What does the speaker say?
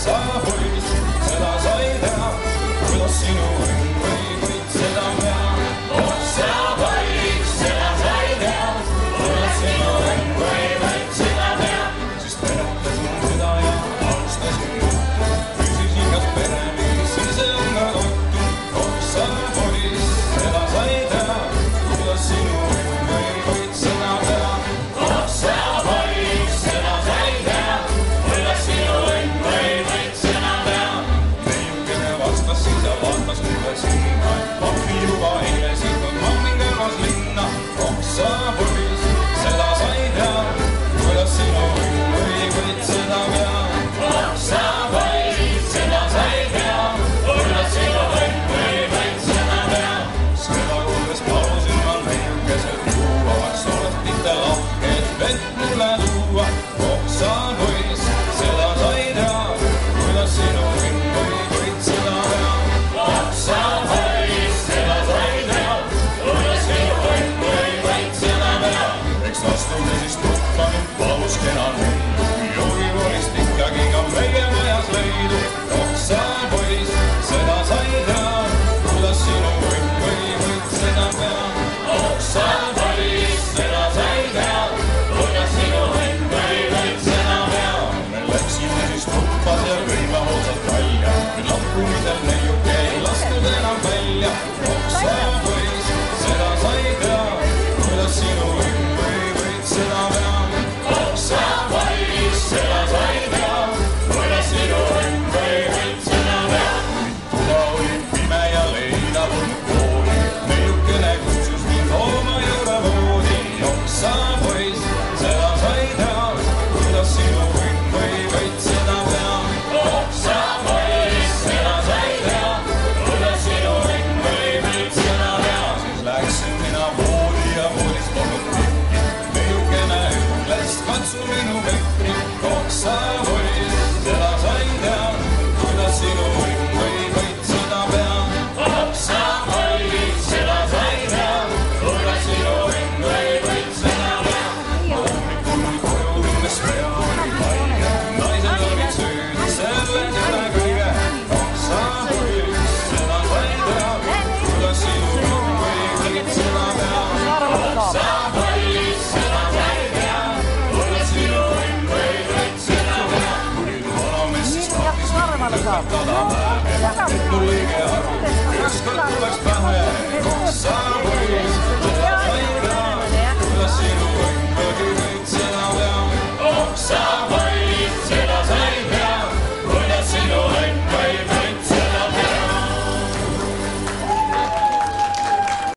oksa poiss, seda sa ei tea, kuidas sinu õnn või võid seda pea. Oksa poiss, seda sa ei tea, kuidas sinu õnn või võid seda pea. Sest venetas mu süda ja alustasin juttu, küsis igas peremiis, ise on ka kottu. Oksa poiss, seda sa ei tea, kuidas sinu õnn või võid seda pea. Oksa poiss, seda sa ei tea, kuidas sinu õnn või võid seda pea. Meiukene vastas siis ja vaatas mulle silma, et pappi juba eile siit mammin kõrvas linna. Oksa poiss, seda sa ei tea, kuidas sinu õnn või võid seda pea. Oksa poiss, seda sa ei tea, kuidas sinu õnn või võid seda pea. Seda kuuldes palusin ma meiukeselt tuua, vaks oled mitte lahke, et vett mulle tuua. Oksa poiss, seda sa ei tea, kuidas sinu õnn või võid seda pea. Oksa poiss, seda sa ei tea, kuidas sinu õnn või võid seda pea. Eks astume siis tuppa nüüd palus kena leidu, joogikoolist ikkagi ka meie majas leidu. Oksa poiss, seda sa ei tea, kuidas sinu õnn või võid seda pea. Oksa poiss, seda sa ei tea, kuidas sinu õnn või võid seda pea. Me läksime siis tuppa seal kõiva otsad välja, nüüd lahkumisel neiuke ei lastud enam välja. Oksa poiss, seda sa ei tea, kuidas sinu õnn või võid seda pea. Oksa poiss, seda sa ei tea, kuidas sinu õnn või võid seda pea. Tuba oli pime ja leina polnud kooli, meiukene kutsus mind oma juurde voodi. Oksa poiss, seda sa ei tea, kuidas sinu õnn või võid seda pea. Oksa poiss, seda sa ei tea, kuidas sinu õnn või võid seda pea. Siis läksin mina voodi ja voodis polnud tükki, meiukene ütles, katsu minu pekri. Oksa poiss, seda sa ei tea, kuidas sinu õnn või võid seda pea. Oksa poiss, seda sa ei tea, kuidas sinu õnn või võid seda pea. Hommikul koju tulles pea oli haige, naised olid süüdi selles üle kõige. Oksa poiss, seda sa ei tea, kuidas sinu õnn või võid seda pea. Oksa poiss, seda sa ei tea, kuidas sinu õnn või võid seda pea. Tulid vanamees siis tahtis lõpetada pähe, et mul õige aru, ükskord tuleks pähe.